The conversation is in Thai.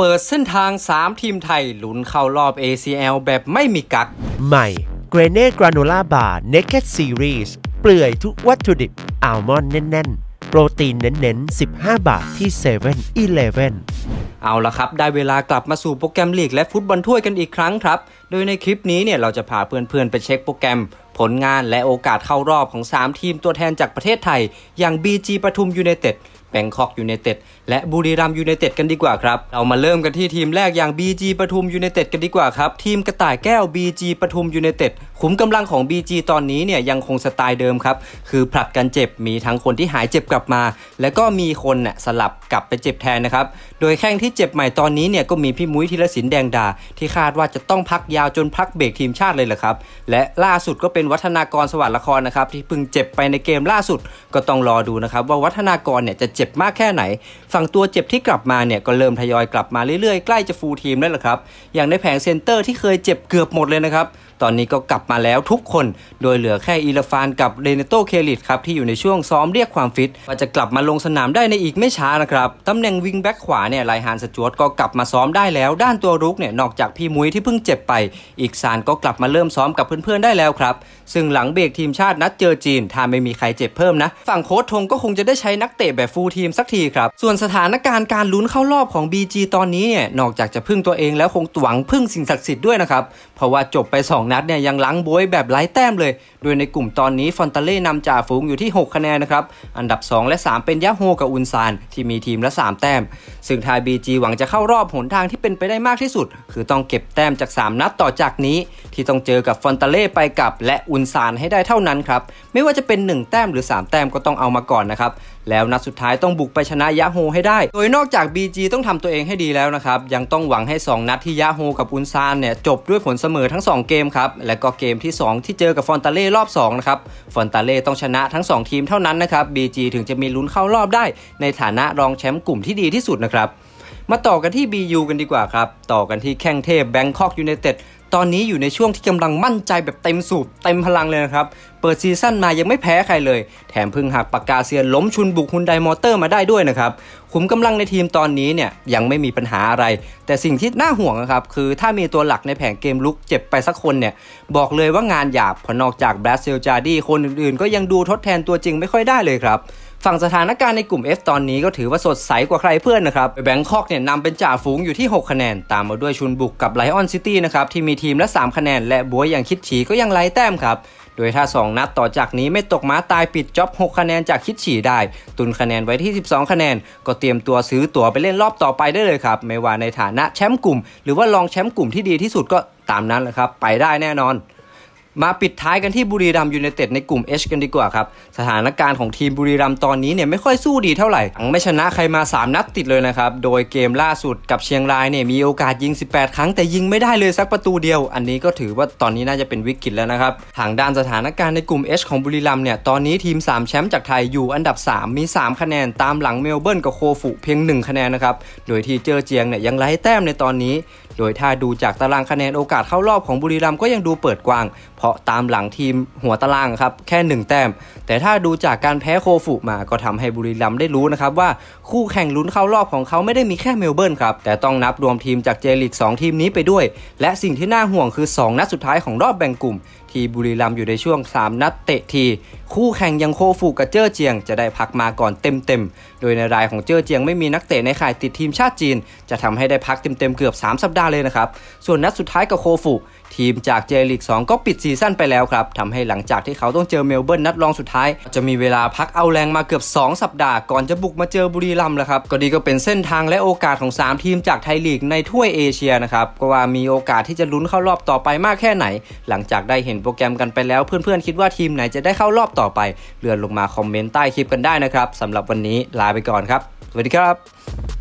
ปิดเส้นทาง3ทีมไทยลุ้นเข้ารอบ ACL แบบไม่มีกั๊กใหม่เกรเน่กราโนล่าบาร์ Naked Series เปลื่อยทุกวัตถุดิบอัลมอนด์แน่นๆโปรตีนเน้นๆ15 บาทที่7-Eleven เอาละครับได้เวลากลับมาสู่โปรแกรมลีกและฟุตบอลถ้วยกันอีกครั้งครับโดยในคลิปนี้เนี่ยเราจะพาเพื่อนๆไปเช็คโปรแกรมผลงานและโอกาสเข้ารอบของ3ทีมตัวแทนจากประเทศไทยอย่าง BG ปทุมยูไนเต็ดแบงคอกยูไนเต็ดและบุรีรัมย์ยูไนเต็ดกันดีกว่าครับเรามาเริ่มกันที่ทีมแรกอย่าง BG ปทุมยูไนเต็ดกันดีกว่าครับทีมกระต่ายแก้ว BG ปทุมยูไนเต็ดขุมกำลังของ BG ตอนนี้เนี่ยยังคงสไตล์เดิมครับคือผลัดกันเจ็บมีทั้งคนที่หายเจ็บกลับมาและก็มีคนน่ะสลับกลับไปเจ็บแทนนะครับโดยแข้งที่เจ็บใหม่ตอนนี้เนี่ยก็มีพี่มุ้ยธีรศิลป์แดงดาที่คาดว่าจะต้องพักยาวจนพักเบรกทีมชาติเลยแหละครับและล่าสุดก็เป็นวัฒนากรสวัสดิ์ละครนะครับที่เพิ่งเจ็บไปในเกมล่าสุดก็ต้องรอดูนะครับว่าวัฒนากรเนี่ยจะเจ็บมากแค่ไหนฝั่งตัวเจ็บที่กลับมาเนี่ยก็เริ่มทยอยกลับมาเรื่อยๆใกล้จะฟูลทีมแล้วล่ะครับอย่างในแผงเซนเตอร์ที่เคยเจ็บเกือบหมดเลยนะครับตอนนี้ก็กลับมาแล้วทุกคนโดยเหลือแค่อีลาฟานกับเรเนโตเคลิตครับที่อยู่ในช่วงซ้อมเรียกความฟิตว่าจะกลับมาลงสนามได้ในอีกไม่ช้านะครับตำแหน่งวิงแบ็กขวาเนี่ยไลฮานสจวตก็กลับมาซ้อมได้แล้วด้านตัวรุกเนี่ยนอกจากพี่มุ้ยที่เพิ่งเจ็บไปอีกซานก็กลับมาเริ่มซ้อมกับเพื่อนๆได้แล้วครับซึ่งหลังเบรกทีมชาตินัดเจอจีนถ้าไม่มีใครเจ็บเพิ่มนะฝั่งโค้ชธงก็คงจะได้ใช้นักเตะแบบฟูลทีมสักทีครับส่วนสถานการณ์การลุ้นเข้ารอบของ BG ตอนนี้เนี่ยนอกจากจะพึ่งตัวเองแล้วคงหวังพึ่งสิ่งศักดิ์สิทธิ์ด้วยนะครับเพราะว่าจบไป2นัดเนี่ยยังล้างบวยแบบไร้แต้มเลยโดยในกลุ่มตอนนี้ฟอนตาเล่นำจ่าฝูงอยู่ที่6คะแนนนะครับอันดับ2และ3เป็นยะโฮกับอุนซานที่มีทีมละ3แต้มซึ่งทาย BG หวังจะเข้ารอบหนทางที่เป็นไปได้มากที่สุดคือต้องเก็บแต้มจาก3นัดต่อจากนี้ที่ต้องเจอกับฟอนตาเล่ไปกับและอุนซานให้ได้เท่านั้นครับไม่ว่าจะเป็น1แต้มหรือ3แต้มก็ต้องเอามาก่อนนะครับแล้วนัดสุดท้ายต้องบุกไปชนะยะโฮให้ได้โดยนอกจาก BG ต้องทำตัวเองให้ดีแล้วนะครับยังต้องหวังให้2นัดที่ยะโฮกับอุนซานเนี่ยจบด้วยผลเสมอทั้ง2เกมครับและก็เกมที่2ที่เจอกับฟอนตาเล่รอบ2นะครับฟอนตาเล่ต้องชนะทั้ง2ทีมเท่านั้นนะครับ BG ถึงจะมีลุ้นเข้ารอบได้ในฐานะรองแชมป์กลุ่มที่ดีที่สุดนะครับมาต่อกันที่ BU กันดีกว่าครับต่อกันที่แข้งเทพแบงคอกยูไนเต็ดตอนนี้อยู่ในช่วงที่กำลังมั่นใจแบบเต็มสูบเต็มพลังเลยนะครับเปิดซีซั่นมายังไม่แพ้ใครเลยแถมพึ่งหักปากกาเซียนล้มชุนบุกฮุนไดมอเตอร์มาได้ด้วยนะครับขุมกำลังในทีมตอนนี้เนี่ยยังไม่มีปัญหาอะไรแต่สิ่งที่น่าห่วงนะครับคือถ้ามีตัวหลักในแผงเกมลุกเจ็บไปสักคนเนี่ยบอกเลยว่างานหยาบเพราะนอกจากบราซิลจาร์ดี้คนอื่นๆก็ยังดูทดแทนตัวจริงไม่ค่อยได้เลยครับฝั่งสถานการณ์ในกลุ่ม F ตอนนี้ก็ถือว่าสดใสกว่าใครเพื่อนนะครับแบงคอกเนี่ยนำเป็นจ่าฝูงอยู่ที่6คะแนนตามมาด้วยชุนบุกกับไลออนซิตี้นะครับที่มีทีมละ3คะแนนและบัวอย่างคิดฉีก็ยังไร้แต้มครับโดยถ้า2นัดต่อจากนี้ไม่ตกม้าตายปิดจ็อบ6คะแนนจากคิดฉีได้ตุนคะแนนไว้ที่12คะแนนก็เตรียมตัวซื้อตั๋วไปเล่นรอบต่อไปได้เลยครับไม่ว่าในฐานะแชมป์กลุ่มหรือว่ารองแชมป์กลุ่มที่ดีที่สุดก็ตามนั้นแหละครับไปได้แน่นอนมาปิดท้ายกันที่บุรีรัมย์ยูไนเต็ดในกลุ่ม H กันดีกว่าครับสถานการณ์ของทีมบุรีรัมย์ตอนนี้เนี่ยไม่ค่อยสู้ดีเท่าไหร่ยังไม่ชนะใครมา3นัดติดเลยนะครับโดยเกมล่าสุดกับเชียงรายเนี่ยมีโอกาสยิง18ครั้งแต่ยิงไม่ได้เลยสักประตูเดียวอันนี้ก็ถือว่าตอนนี้น่าจะเป็นวิกฤตแล้วนะครับทางด้านสถานการณ์ในกลุ่ม H ของบุรีรัมย์เนี่ยตอนนี้ทีม3แชมป์จากไทยอยู่อันดับ3มี3คะแนนตามหลังเมลเบิร์นกับโคฟุเพียง1คะแนนนะครับโดยที่เจอเจียงเนี่ยยังไร้แต้มในตอนนี้โดยถ้าดูจากตารางคะแนนโอกาสเข้ารอบของบุรีรัมย์ก็ยังดูเปิดกว้างเพราะตามหลังทีมหัวตารางครับแค่1แต้มแต่ถ้าดูจากการแพ้โคฟุมาก็ทำให้บุรีรัมย์ได้รู้นะครับว่าคู่แข่งลุ้นเข้ารอบของเขาไม่ได้มีแค่เมลเบิร์นครับแต่ต้องนับรวมทีมจากเจลีก2ทีมนี้ไปด้วยและสิ่งที่น่าห่วงคือ2นัดสุดท้ายของรอบแบ่งกลุ่มที่บุรีรัมย์อยู่ในช่วง3นัดเตะทีคู่แข่งยังโคฟุกับเจ้อเจียงจะได้พักมาก่อนเต็มโดยในรายของเจ้อเจียงไม่มีนักเตะในข่ายติดทีมชาติจีนจะทำให้ได้พักเต็มเกือบ3สัปดาห์เลยนะครับส่วนนัดสุดท้ายกับโคฟุทีมจากเจลีก2ก็ปิดซีซั่นไปแล้วครับทำให้หลังจากที่เขาต้องเจอเมลเบิร์นนัดรองสุดท้ายจะมีเวลาพักเอาแรงมาเกือบ2สัปดาห์ก่อนจะบุกมาเจอบุรีรัมย์แล้วครับก็ดีก็เป็นเส้นทางและโอกาสของ3ทีมจากไทยลีกในถ้วยเอเชียนะครับก็ว่ามีโอกาสที่จะลุ้นเข้ารอบต่อไปมากแค่ไหนหลังจากได้เห็นโปรแกรมกันไปแล้วเพื่อนๆคิดว่าทีมไหนจะได้เข้ารอบต่อไปเลื่อนลงมาคอมเมนต์ใต้คลิปกันได้นะครับสำหรับวันนี้ลาไปก่อนครับสวัสดีครับ